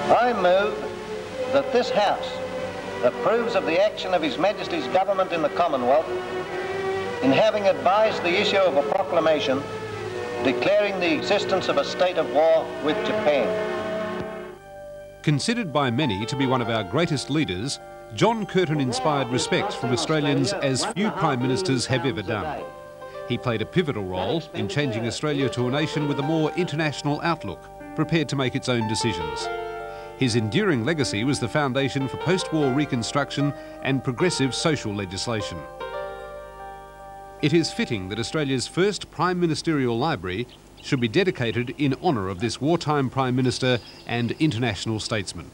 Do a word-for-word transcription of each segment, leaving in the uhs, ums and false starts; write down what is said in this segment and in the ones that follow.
I move that this House approves of the action of His Majesty's Government in the Commonwealth in having advised the issue of a proclamation declaring the existence of a state of war with Japan. Considered by many to be one of our greatest leaders, John Curtin inspired respect from Australians as few Prime Ministers have ever done. He played a pivotal role in changing Australia to a nation with a more international outlook, prepared to make its own decisions. His enduring legacy was the foundation for post-war reconstruction and progressive social legislation. It is fitting that Australia's first Prime Ministerial Library should be dedicated in honour of this wartime Prime Minister and international statesman.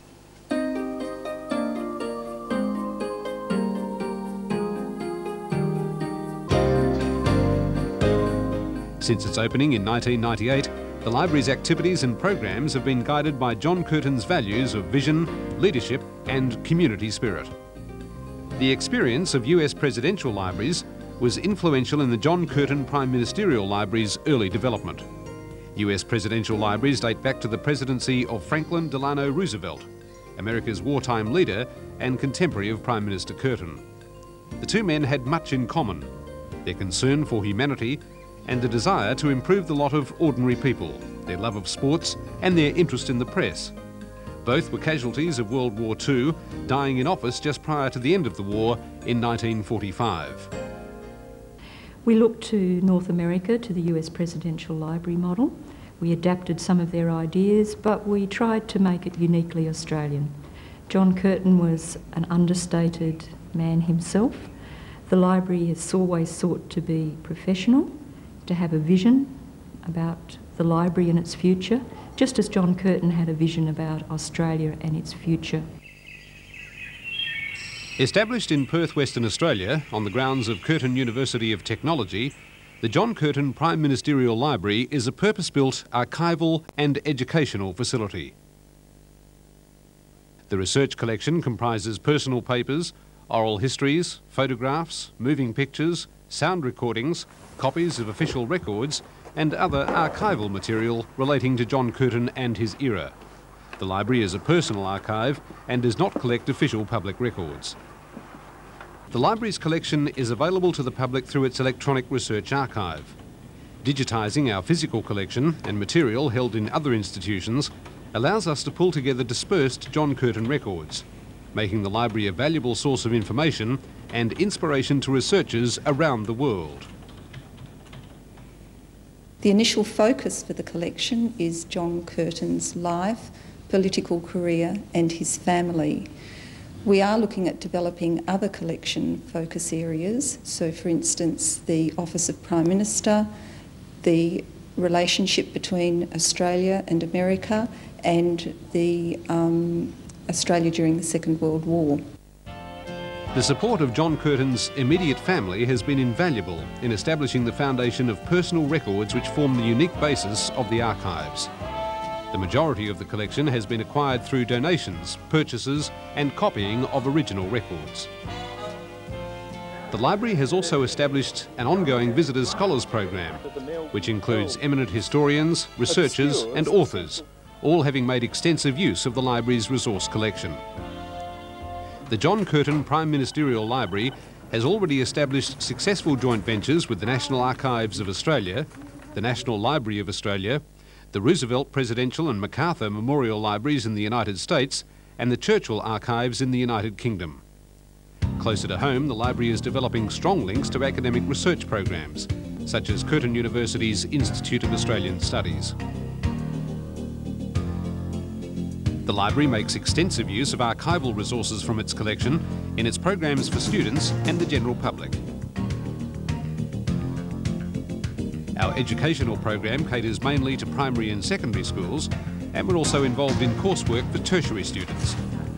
Since its opening in nineteen ninety-eight, the library's activities and programs have been guided by John Curtin's values of vision, leadership and community spirit. The experience of U S presidential libraries was influential in the John Curtin Prime Ministerial Library's early development. U S presidential libraries date back to the presidency of Franklin Delano Roosevelt, America's wartime leader and contemporary of Prime Minister Curtin. The two men had much in common: their concern for humanity and the desire to improve the lot of ordinary people, their love of sports and their interest in the press. Both were casualties of World War Two, dying in office just prior to the end of the war in nineteen forty-five. We looked to North America, to the U S Presidential Library model. We adapted some of their ideas, but we tried to make it uniquely Australian. John Curtin was an understated man himself. The library has always sought to be professional, to have a vision about the library and its future, just as John Curtin had a vision about Australia and its future. Established in Perth, Western Australia, on the grounds of Curtin University of Technology, the John Curtin Prime Ministerial Library is a purpose-built archival and educational facility. The research collection comprises personal papers, oral histories, photographs, moving pictures, sound recordings, copies of official records and other archival material relating to John Curtin and his era. The library is a personal archive and does not collect official public records. The library's collection is available to the public through its electronic research archive. Digitising our physical collection and material held in other institutions allows us to pull together dispersed John Curtin records, making the library a valuable source of information and inspiration to researchers around the world. The initial focus for the collection is John Curtin's life, political career and his family. We are looking at developing other collection focus areas, so for instance the Office of Prime Minister, the relationship between Australia and America and the um, Australia during the Second World War. The support of John Curtin's immediate family has been invaluable in establishing the foundation of personal records which form the unique basis of the archives. The majority of the collection has been acquired through donations, purchases and copying of original records. The library has also established an ongoing Visitors Scholars program, which includes eminent historians, researchers and authors, all having made extensive use of the library's resource collection. The John Curtin Prime Ministerial Library has already established successful joint ventures with the National Archives of Australia, the National Library of Australia, the Roosevelt Presidential and MacArthur Memorial Libraries in the United States, and the Churchill Archives in the United Kingdom. Closer to home, the library is developing strong links to academic research programs, such as Curtin University's Institute of Australian Studies. The library makes extensive use of archival resources from its collection in its programs for students and the general public. Our educational program caters mainly to primary and secondary schools, and we're also involved in coursework for tertiary students.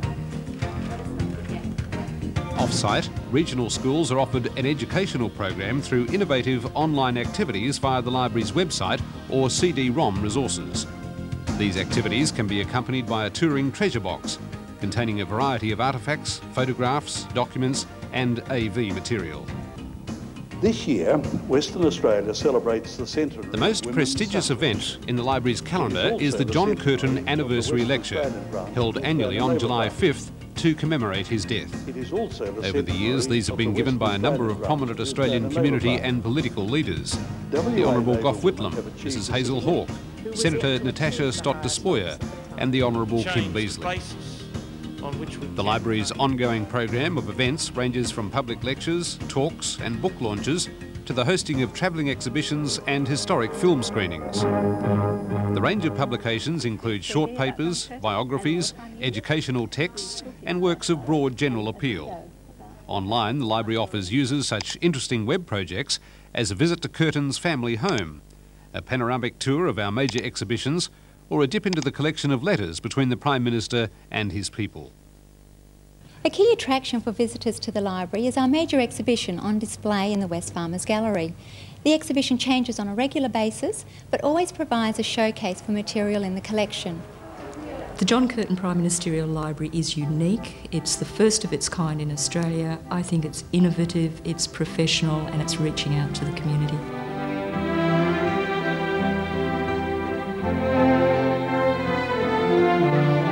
Off-site, regional schools are offered an educational program through innovative online activities via the library's website or C D ROM resources. These activities can be accompanied by a touring treasure box containing a variety of artefacts, photographs, documents and A V material. This year, Western Australia celebrates the centenary. The most prestigious event in the library's calendar is the John Curtin Anniversary Lecture, held annually on July fifth to commemorate his death. It is also the Over the years, these have been given by a number of prominent Australian community and political leaders. The Honourable Gough Whitlam, Missus Hazel Hawke, Senator Natasha Stott-Despoja and the Honourable Kim Beazley. The library's ongoing program of events ranges from public lectures, talks and book launches to the hosting of travelling exhibitions and historic film screenings. The range of publications include short papers, biographies, educational texts and works of broad general appeal. Online, the library offers users such interesting web projects as a visit to Curtin's family home, a panoramic tour of our major exhibitions, or a dip into the collection of letters between the Prime Minister and his people. A key attraction for visitors to the library is our major exhibition on display in the Wesfarmers Gallery. The exhibition changes on a regular basis, but always provides a showcase for material in the collection. The John Curtin Prime Ministerial Library is unique. It's the first of its kind in Australia. I think it's innovative, it's professional, and it's reaching out to the community. Thank you.